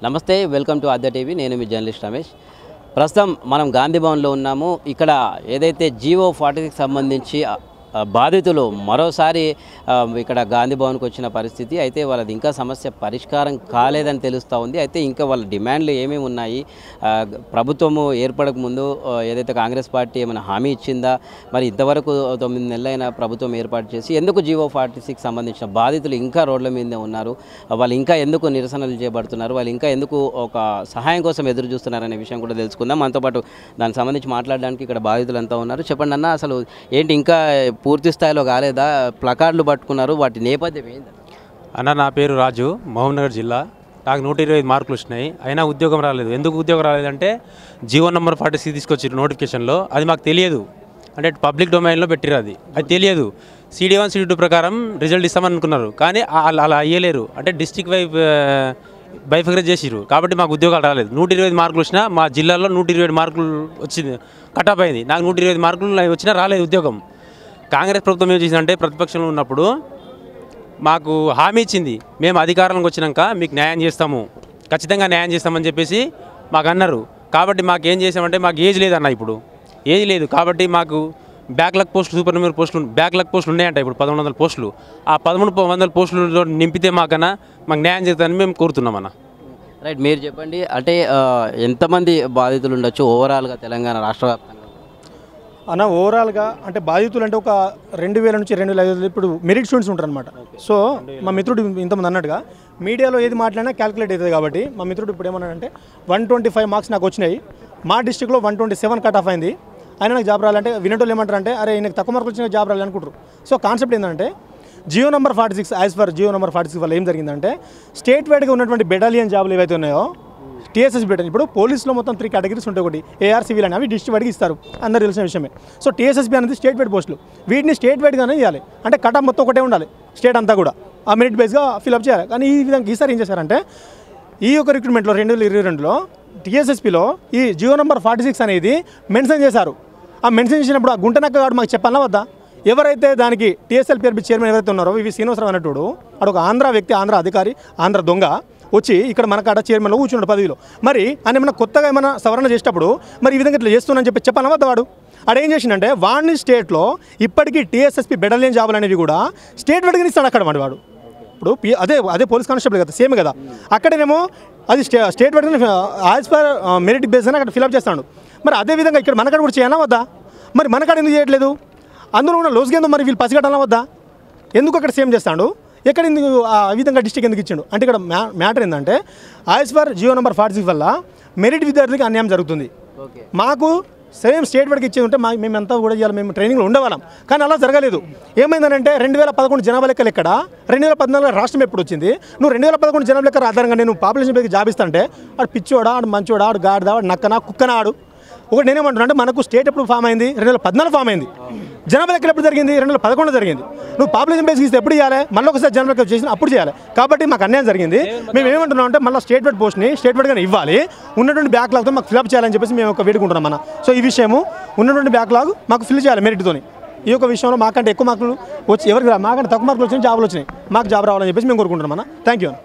నమస్తే, welcome to Aadya TV. నేను మీ journalist Ramesh. ప్రస్తుతం మనం గాంధీ భవన్లో ఉన్నాము. ఇక్కడ ఏదైతే జీవో 46 సంబంధించి బాధితులు మరోసారి ఇక్కడ గాంధీ భవన్కి వచ్చిన పరిస్థితి అయితే వాళ్ళది ఇంకా సమస్య పరిష్కారం కాలేదని తెలుస్తూ ఉంది. అయితే ఇంకా వాళ్ళ డిమాండ్లు ఏమేమి ఉన్నాయి, ప్రభుత్వము ఏర్పడక ముందు ఏదైతే కాంగ్రెస్ పార్టీ ఏమైనా హామీ ఇచ్చిందా, మరి ఇంతవరకు 9 నెలలైన ప్రభుత్వం ఏర్పాటు చేసి ఎందుకు జీవో 46 సంబంధించిన బాధితులు ఇంకా రోడ్ల మీదే ఉన్నారు, వాళ్ళు ఇంకా ఎందుకు నిరసనలు చేపడుతున్నారు, వాళ్ళు ఇంకా ఎందుకు ఒక సహాయం కోసం ఎదురు చూస్తున్నారనే విషయం కూడా తెలుసుకుందాం. మనతో పాటు దానికి సంబంధించి మాట్లాడడానికి ఇక్కడ బాధితులంతా ఉన్నారు. చెప్పండి అన్న, అసలు ఏంటి ఇంకా పూర్తి స్థాయిలో కాలేదా? ప్లకార్డులు పట్టుకున్నారు, వాటి నేపథ్యం ఏంటి అన్న? నా పేరు రాజు, మహబూబ్నగర్ జిల్లా. నాకు 125 మార్కులు వచ్చినాయి, అయినా ఉద్యోగం రాలేదు. ఎందుకు ఉద్యోగం రాలేదంటే జీవో నెంబర్ 46 తీసుకొచ్చారు నోటిఫికేషన్లో. అది మాకు తెలియదు, అంటే పబ్లిక్ డొమైన్లో పెట్టిరు. అది తెలియదు. CD1 CD2 ప్రకారం రిజల్ట్ ఇస్తామని అనుకున్నారు, కానీ అలా అయ్యలేరు. అంటే డిస్టిక్ బైఫికేట్ చేసిరు, కాబట్టి మాకు ఉద్యోగాలు రాలేదు. 125 మార్కులు వచ్చినా మా జిల్లాలో 127 మార్కులు వచ్చింది, కటాప్ అయింది. నాకు 125 మార్కులు వచ్చినా రాలేదు ఉద్యోగం. కాంగ్రెస్ ప్రభుత్వం ఏం చేసిందంటే, ప్రతిపక్షంలో ఉన్నప్పుడు మాకు హామీ ఇచ్చింది, మేము అధికారంలోకి వచ్చినాక మీకు న్యాయం చేస్తాము, ఖచ్చితంగా న్యాయం చేస్తామని చెప్పేసి మాకు అన్నారు. కాబట్టి మాకు ఏం చేసామంటే, మాకు ఏజ్ లేదన్న, ఇప్పుడు ఏజ్ లేదు. కాబట్టి మాకు బ్యాక్లాగ్ పోస్టులు, సూపర్ న్యూమరీ పోస్టులు, బ్యాక్లాగ్ పోస్టులు ఉన్నాయంట ఇప్పుడు 1100 పోస్టులు. ఆ 1300 పోస్టులు నింపితే మాకు న్యాయం చేస్తామని మేము కోరుతున్నామన్న. రైట్, మీరు చెప్పండి. అంటే ఎంతమంది బాధితులు ఉండొచ్చు ఓవరాల్గా తెలంగాణ రాష్ట్ర వ్యాప్తంగా? అన్న, ఓవరాల్గా అంటే బాధితులు అంటే ఒక 2000 నుంచి 2500 ఇప్పుడు మెరిట్ స్టూడెంట్స్ ఉంటారు అనమాట. సో మా మిత్రుడు ఇంతమంది అన్నట్టుగా మీడియాలో ఏది మాట్లాడినా క్యాలిక్యులేట్ అవుతుంది. కాబట్టి మా మిత్రుడు ఇప్పుడు ఏమన్నాడంటే 125 మార్క్స్ నాకు వచ్చినాయి, మా డిస్టిక్లో 127 కట్ ఆఫ్ అయింది, ఆయన నాకు జాబ్ రాలంటే వినేటోళ్ళు ఏమంటారంటే, అరే ఈయనకు తక్కువ మార్కులు వచ్చిన జాబ్ రాలి అనుకుంటారు. సో కాన్సెప్ట్ ఏంటంటే, Jio number 46 as per Jio number 46 వల్ల ఏం జరిగిందంటే, స్టేట్ వైడ్గా ఉన్నటువంటి బెటాలియన్ జాబులు ఏవైతే ఉన్నాయో TSS బెటాలియన్, ఇప్పుడు పోలీసులో మొత్తం 3 కేటగిరీస్ ఉంటాయి. ఒకటి AR సివిల్ అని, అవి డిస్ట్రిక్ట్ వైడ్గా ఇస్తారు, అందరూ తెలిసిన విషయమే. సో TSSB అనేది స్టేట్ వైడ్ పోస్టులు, వీటిని స్టేట్ వైడ్గానే ఇవ్వాలి. అంటే కటాఫ్ మొత్తం ఒకటే ఉండాలి, స్టేట్ అంతా కూడా ఆ మెరిట్ బేస్గా ఫిల్అప్ చేయాలి. కానీ ఈ విధంగా ఈసారి ఏం చేశారంటే, ఈ యొక్క రిక్రూట్మెంట్లో 2022లో TSSPలో ఈ జియో నెంబర్ 46 అనేది మెన్షన్ చేశారు. ఆ మెన్షన్ చేసినప్పుడు ఆ గుంటనక్క గారు మాకు చెప్పాలా వద్దా? ఎవరైతే దానికి TSLPRB చైర్మన్ ఎవరైతే ఉన్నారో వివి శ్రీనివాసరావు అనేటోడు, అదొక ఆంధ్ర వ్యక్తి, ఆంధ్ర అధికారి, ఆంధ్ర దొంగ వచ్చి ఇక్కడ మన కాడ చైర్మన్లో కూర్చున్నాడు పదవిలో. మరి ఆయన ఏమైనా కొత్తగా ఏమైనా సవరణ చేసేటప్పుడు మరి ఈ విధంగా ఇట్లా చేస్తున్నానని చెప్పాను వద్ద వాడు. అడేం చేసిండంటే, వాడిని స్టేట్లో ఇప్పటికీ TSSP బెటాలియన్ జాబులు అనేవి కూడా స్టేట్ వైడ్గా ఇస్తాడు అక్కడ వాడు. ఇప్పుడు అదే పోలీస్ కానిస్టేబుల్ కదా, సేమ్ కదా. అక్కడేమో అది స్టేట్ వైడ్గా యాజ్ పర్ మెరిట్ బేస్ అని అక్కడ ఫిల్అప్ చేస్తాడు. మరి అదేవిధంగా ఇక్కడ మనకాడ కూడా చేయాలా వద్దా? మరి మనకాడ ఎందుకు చేయట్లేదు? అందులో ఉన్న లోసుగేందో మరి వీళ్ళు పసిగట్టాలా వద్దా? ఎందుకు అక్కడ సేమ్ చేస్తాడు? ఎక్కడ ఎందుకు ఆ విధంగా డిస్ట్రిక్ట్ ఎందుకు ఇచ్చాడు అంటే, ఇక్కడ మ్యాటర్ ఏంటంటే, యాజ్ ఫర్ జియో నెంబర్ 46 వల్ల మెరిట్ విద్యార్థులకి అన్యాయం జరుగుతుంది. మాకు సేమ్ స్టేట్ వైడ్కి ఇచ్చేది ఉంటే మేమంతా కూడా ఇవ్వాలి, మేము ట్రైనింగ్లో ఉండేవాళ్ళం. కానీ అలా జరగలేదు. ఏమైందంటే, 2011 జనాభా లెక్కలు ఎక్కడ, 2014 రాష్ట్రం ఎప్పుడు వచ్చింది? నువ్వు 2011 జనాభా లెక్క ఆధారంగా నేను పాపులేషన్ పైకి జాబ్ ఇస్తా అంటే, ఆడు పిచ్చోడా, ఆడు మంచోడా, ఆడు గాడిదా, ఆడు నక్కనా, కుక్కనా, ఆడు ఒకటి. నేనేమంటున్నా అంటే, మనకు స్టేట్ ఎప్పుడు ఫామ్ అయింది? 2014 ఫామ్ అయింది. జనాభా లెక్కలు ఎప్పుడు జరిగింది? 2011 జరిగింది. నువ్వు పాపులేషన్ బేస్ ఇస్తే ఎప్పుడు చేయాలి? మళ్ళీ ఒకసారి జనాభా లెక్క చేసిన అప్పుడు చేయాలి. కాబట్టి మాకు అన్యాయం జరిగింది. మేము ఏమంటున్నాం అంటే, మళ్ళీ స్టేట్ వైడ్ పోస్ట్ని స్టేట్ వైడ్గానే ఇవ్వాలి, ఉన్నటువంటి బ్యాక్లాగ్తో మాకు ఫిల్అప్ చేయాలని చెప్పేసి మేము ఒక వేడుకుంటున్నాం మన. సో ఈ విషయము ఉన్నటువంటి బ్యాక్లాగ్ మాకు ఫిల్ చేయాలి మెరిట్తోని. ఈ యొక్క విషయంలో మాకంటే ఎక్కువ మార్కులు వచ్చి ఎవరికి మాకంటే తక్కువ మార్కులు వచ్చినాయి, జాబులు వచ్చినాయి, మాకు జాబ్ రావాలని చెప్పేసి మేము కోరుకుంటున్నాం అన్న. Thank you.